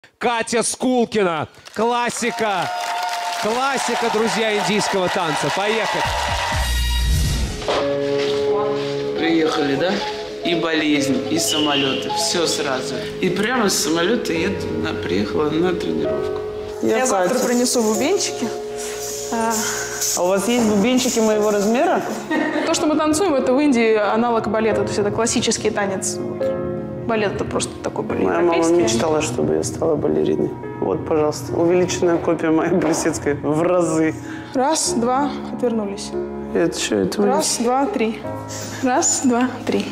Катя Скулкина. Классика. Классика, друзья, индийского танца. Поехали. Приехали, да? И болезнь, и самолеты. Все сразу. И прямо с самолета приехала на тренировку. Я завтра принесу бубенчики. А у вас есть бубенчики моего размера? То, что мы танцуем, это в Индии аналог балета. То есть это классический танец. Балет — это просто такой более Моя мама мечтала, чтобы я стала балериной. Вот, пожалуйста, увеличенная копия моей Плесецкой в разы. Раз, два, отвернулись. Это что, это Раз, два, три. Раз, два, три.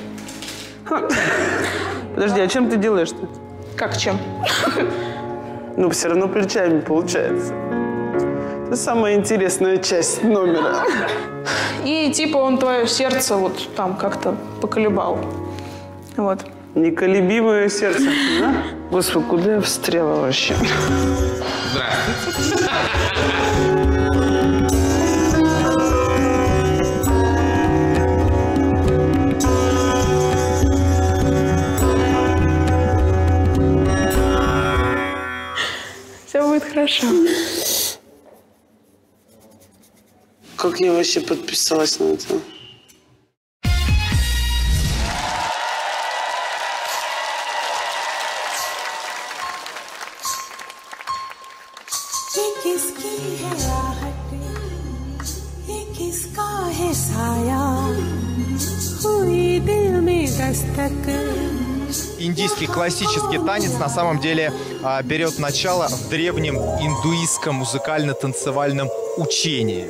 Подожди, а чем ты делаешь-то? Как чем? Ну, все равно плечами получается. Это самая интересная часть номера. И типа он твое сердце вот там как-то поколебал. Вот. Неколебимое сердце, да? Господи, куда я встряла вообще? Здравствуйте. Все будет хорошо. Как я вообще подписалась на это? Индийский классический танец на самом деле берет начало в древнем индуистском музыкально-танцевальном учении.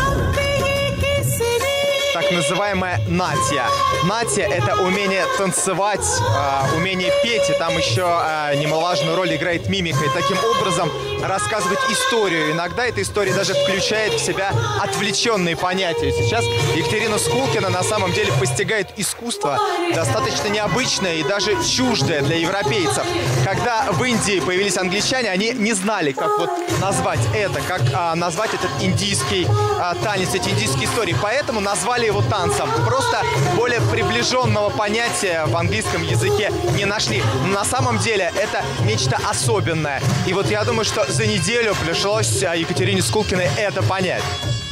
Так называемая натья. Натья — это умение танцевать, умение петь, и там еще немаловажную роль играет мимика. И таким образом рассказывать историю. Иногда эта история даже включает в себя отвлеченные понятия. Сейчас Екатерина Скулкина на самом деле постигает искусство достаточно необычное и даже чуждое для европейцев. Когда в Индии появились англичане, они не знали, как вот назвать это, как назвать этот индийский танец, эти индийские истории. Поэтому назвали его танцем. Просто более приближенного понятия в английском языке не нашли. Но на самом деле это нечто особенное. И вот я думаю, что за неделю пришлось Екатерине Скулкиной это понять.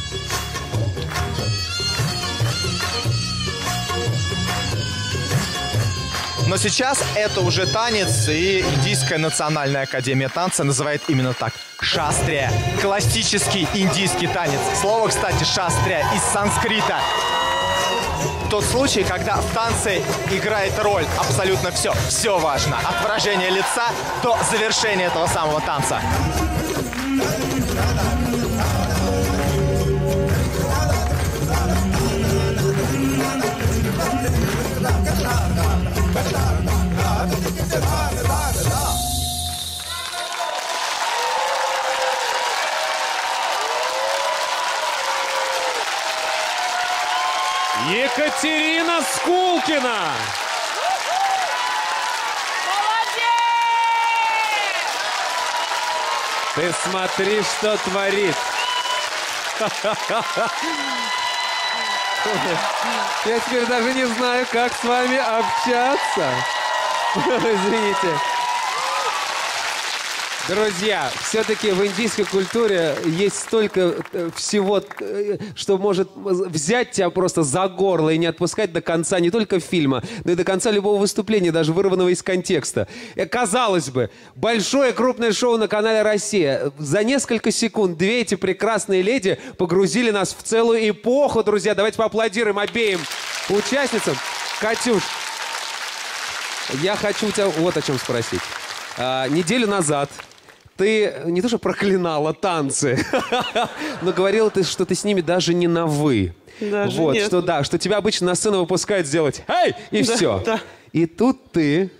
Но сейчас это уже танец, и Индийская национальная академия танца называет именно так – шастрия. Классический индийский танец. Слово, кстати, шастрия из санскрита. Тот случай, когда в танце играет роль абсолютно все. Все важно. От выражения лица до завершения этого самого танца. Екатерина Скулкина. Ты смотри, что творит. Я теперь даже не знаю, как с вами общаться. Извините. Друзья, все-таки в индийской культуре есть столько всего, что может взять тебя просто за горло и не отпускать до конца не только фильма, но и до конца любого выступления, даже вырванного из контекста. Казалось бы, большое крупное шоу на канале «Россия». За несколько секунд две эти прекрасные леди погрузили нас в целую эпоху, друзья. Давайте поаплодируем обеим участницам. Катюш, я хочу у тебя вот о чем спросить. Неделю назад ты не то что проклинала танцы, но говорила ты, что ты с ними даже не на «вы». Даже вот, нет. что да, что тебя обычно на сцену выпускают сделать «Эй!» и Да, все. да. И тут ты...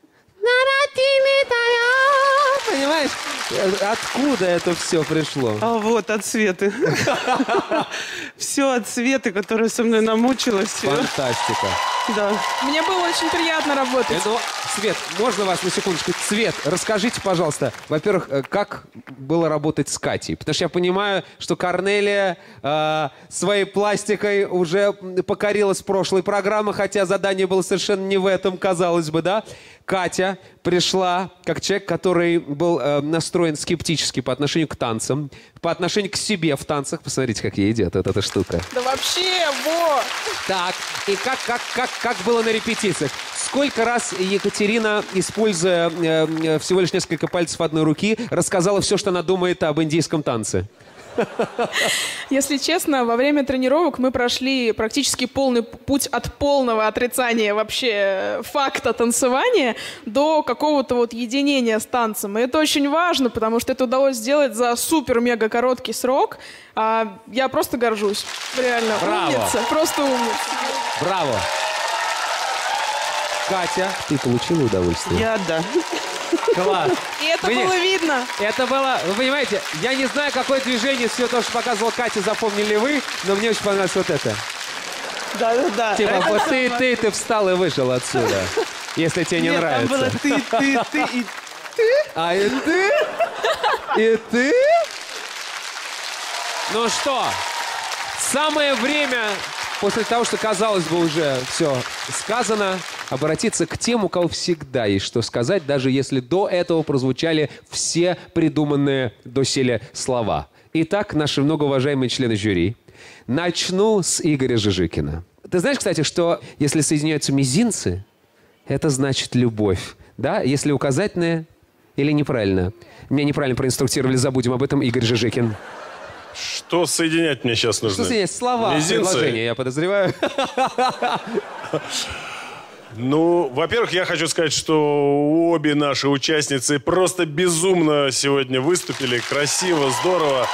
Понимаешь, откуда это все пришло? А вот от Светы. Все от Светы, которая со мной намучилась. Фантастика. Да. Мне было очень приятно работать. Ну, Свет, можно вас на секундочку? Свет, расскажите, пожалуйста, во-первых, как было работать с Катей? Потому что я понимаю, что Корнелия своей пластикой уже покорилась прошлой программы, хотя задание было совершенно не в этом, казалось бы, да? Катя пришла как человек, который был настроен скептически по отношению к танцам, по отношению к себе в танцах. Посмотрите, как ей идет вот эта штука. Да вообще, во! Так, и как было на репетициях? Сколько раз Екатерина, используя всего лишь несколько пальцев одной руки, рассказала все, что она думает об индийском танце? Если честно, во время тренировок мы прошли практически полный путь от полного отрицания вообще факта танцевания до какого-то вот единения с танцем. И это очень важно, потому что это удалось сделать за супер-мега короткий срок. Я просто горжусь. Реально. Браво. Умница. Просто умница. Браво! Катя, ты получила удовольствие? Я да. Класс. И это было видно. Это было, вы понимаете, я не знаю, какое движение все то, что показывала Катя, запомнили вы, но мне очень понравилось вот это. Да. Типа, вот ты встал и вышел отсюда, если тебе не Нет, нравится. там было ты и А и ты? И ты? Ну что, самое время, после того, что, казалось бы, уже все сказано, обратиться к тем, у кого всегда есть что сказать, даже если до этого прозвучали все придуманные доселе слова. Итак, наши многоуважаемые члены жюри, начну с Игоря Жижикина. Ты знаешь, кстати, что если соединяются мизинцы, это значит любовь, да? Если указательные или неправильно? Меня неправильно проинструктировали, забудем об этом, Игорь Жижикин. Что соединять мне сейчас нужно? Что соединять? Слова, Мизинцы? предложения, я подозреваю. Ну, во-первых, я хочу сказать, что обе наши участницы просто безумно сегодня выступили. Красиво, здорово.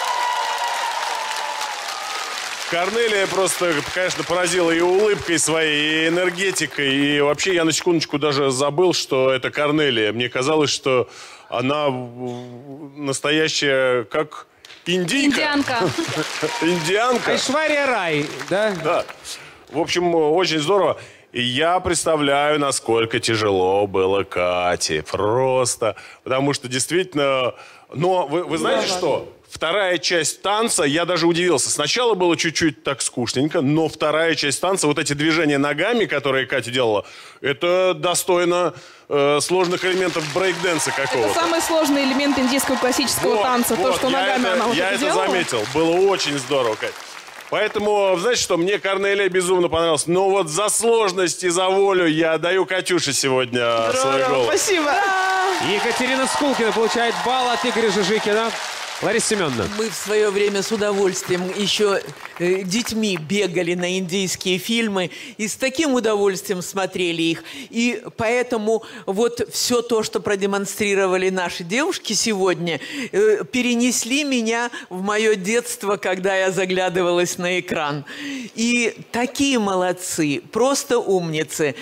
Корнелия просто, конечно, поразила и улыбкой своей, и энергетикой. И вообще я на секундочку даже забыл, что это Корнелия. Мне казалось, что она настоящая, как индийка. Индианка. Индианка. Айшвария Рай, да? Да. В общем, очень здорово. И я представляю, насколько тяжело было Кате. Просто. Потому что действительно... Но вы знаете что? Вторая часть танца, я даже удивился. Сначала было чуть-чуть так скучненько, но вторая часть танца, вот эти движения ногами, которые Катя делала, это достойно сложных элементов брейк-дэнса какого-то. Это самый сложный элемент индийского классического танца. То, что ногами она вот я это это делала. заметил. Было очень здорово, Катя. Поэтому, знаете что, мне Корнелия безумно понравилась. Но вот за сложность и за волю я даю Катюше сегодня свой голос. Спасибо. Екатерина Скулкина получает балл от Игоря Жижикина. Лариса Семеновна. Мы в свое время с удовольствием еще детьми бегали на индийские фильмы и с таким удовольствием смотрели их. И поэтому вот все то, что продемонстрировали наши девушки сегодня, перенесли меня в мое детство, когда я заглядывалась на экран. И такие молодцы, просто умницы.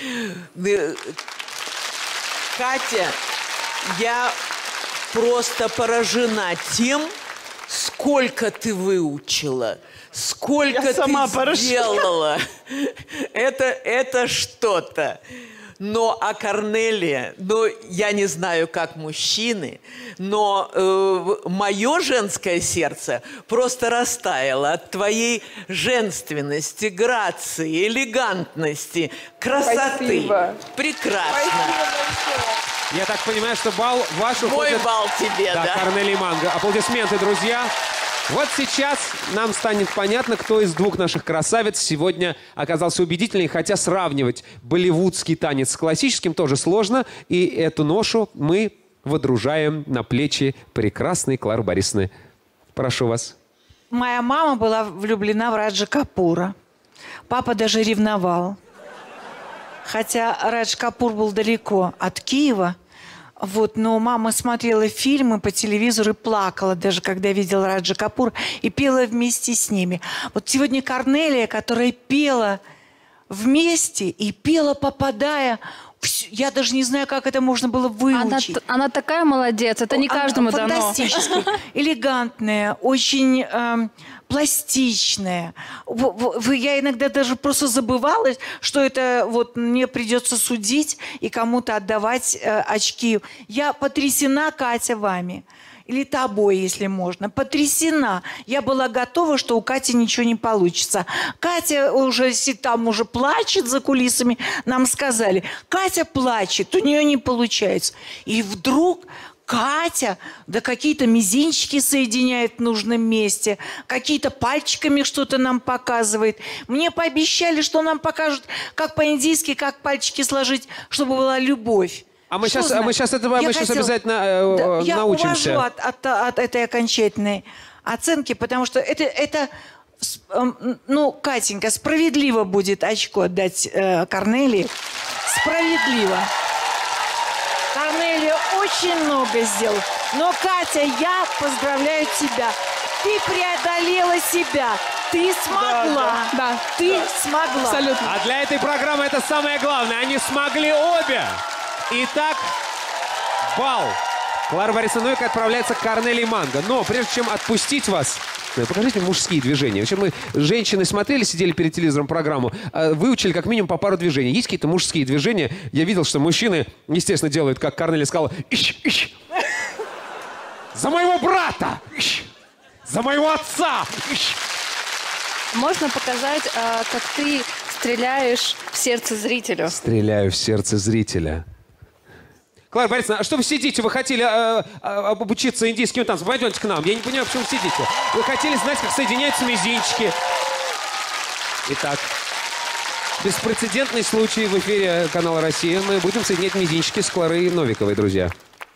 Катя, я просто поражена тем, сколько ты выучила, сколько Я сама ты сделала. Это что-то. Но а Корнелия, я не знаю, как мужчины, но мое женское сердце просто растаяло от твоей женственности, грации, элегантности, красоты. Спасибо. Прекрасно. Я так понимаю, что балл ваш Мой уходит... балл тебе, да? Корнелии Манго. Аплодисменты, друзья. Вот сейчас нам станет понятно, кто из двух наших красавиц сегодня оказался убедительней. Хотя сравнивать болливудский танец с классическим тоже сложно. И эту ношу мы водружаем на плечи прекрасной Клары Борисовны. Прошу вас. Моя мама была влюблена в Раджа Капура. Папа даже ревновал. Хотя Радж Капур был далеко от Киева. Вот, но мама смотрела фильмы по телевизору и плакала, даже когда видела Раджа Капур, и пела вместе с ними. Вот сегодня Корнелия, которая пела вместе и пела, попадая... Я даже не знаю, как это можно было выучить. Она такая молодец, это не каждому дано. Фантастически. Элегантная, очень пластичная. Я иногда даже просто забывалась, что это вот мне придется судить и кому-то отдавать очки. Я потрясена, Катя, вами. Или тобой, если можно. Потрясена. Я была готова, что у Кати ничего не получится. Катя уже там уже плачет за кулисами. Нам сказали, Катя плачет, у нее не получается. И вдруг Катя, да какие-то мизинчики соединяет в нужном месте, какие-то пальчиками что-то нам показывает. Мне пообещали, что нам покажут, как по-индийски, как пальчики сложить, чтобы была любовь. Мы сейчас обязательно научимся. Я увожу от этой окончательной оценки, потому что это Катенька, справедливо будет очко отдать Корнелии. Справедливо. Корнелия очень много сделала. Но, Катя, я поздравляю тебя. Ты преодолела себя. Ты смогла. Да. Ты смогла. Абсолютно. А для этой программы это самое главное. Они смогли обе. Итак, балл. Клара Борисовна Новик отправляется к Корнелии Манго. Но прежде чем отпустить вас, покажите мужские движения. Вообще мы, женщины, смотрели, сидели перед телевизором программу, выучили как минимум по пару движений. Есть какие-то мужские движения? Я видел, что мужчины, естественно, делают, как Корнелия сказала, ищ. За моего брата! Ищ. За моего отца! Ищ. Можно показать, как ты стреляешь в сердце зрителю. Стреляю в сердце зрителя. Клара Борисовна, а что вы сидите? Вы хотели обучиться индийским танцам? Пойдемте к нам. Я не понимаю, почему вы сидите. Вы хотели знать, как соединяются мизинчики. Итак, беспрецедентный случай в эфире канала «Россия». Мы будем соединять мизинчики с Кларой Новиковой, друзья.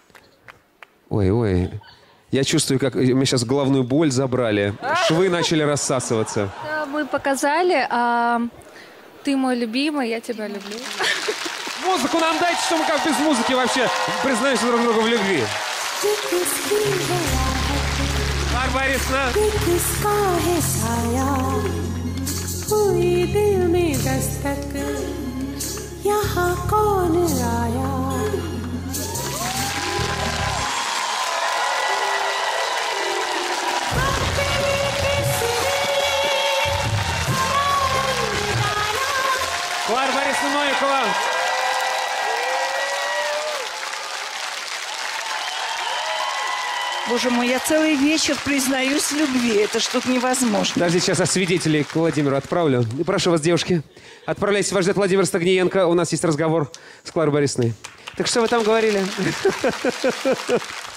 Ой. Я чувствую, как мне сейчас головную боль забрали. Швы начали рассасываться. Да, мы показали. Ты мой любимый, я тебя люблю. Музыку нам дайте, что мы как без музыки вообще признаемся друг другу в любви. Клара Борисовна. Клара Борисовна Новикова. Боже мой, я целый вечер признаюсь в любви. Это что-то невозможно. Подождите, сейчас свидетелей к Владимиру отправлю. И прошу вас, девушки, отправляйтесь. Вас ждет Владимир Стагниенко. У нас есть разговор с Кларой Борисовной. Так что вы там говорили?